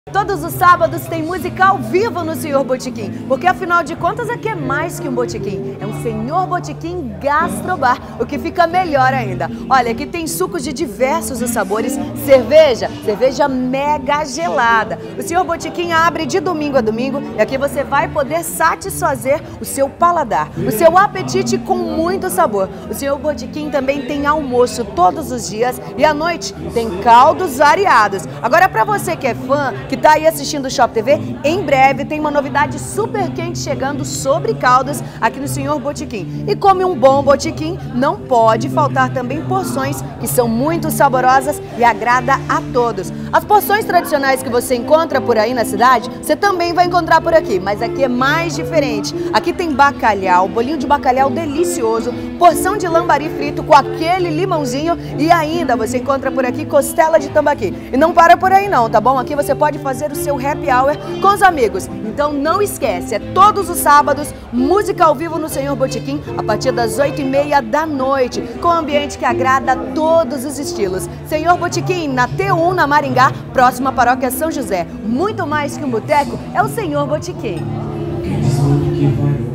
Todos os sábados tem música ao vivo no Senhor Botequim, porque afinal de contas aqui é mais que um botequim, é um Senhor Botequim Gastrobar, o que fica melhor ainda. Olha, aqui tem sucos de diversos os sabores, cerveja mega gelada. O Senhor Botequim abre de domingo a domingo e aqui você vai poder satisfazer o seu paladar, o seu apetite com muito sabor. O Senhor Botequim também tem almoço todos os dias e à noite tem caldos variados. Agora, para você que é fã, que está aí assistindo o Shop TV, em breve tem uma novidade super quente chegando sobre caldos aqui no Senhor Botequim. E como um bom botequim, não pode faltar também porções que são muito saborosas e agrada a todos. As porções tradicionais que você encontra por aí na cidade, você também vai encontrar por aqui, mas aqui é mais diferente. Aqui tem bacalhau, bolinho de bacalhau delicioso, porção de lambari frito com aquele limãozinho e ainda você encontra por aqui costela de tambaqui. E não para por aí não, tá bom? Aqui você pode fazer o seu happy hour com os amigos. Então não esquece, é todos os sábados, música ao vivo no Senhor Botequim, a partir das 8h30 da noite, com um ambiente que agrada a todos os estilos. Senhor Botequim, na T1, na Maringá, próxima à Paróquia São José. Muito mais que um boteco, é o Senhor Botequim.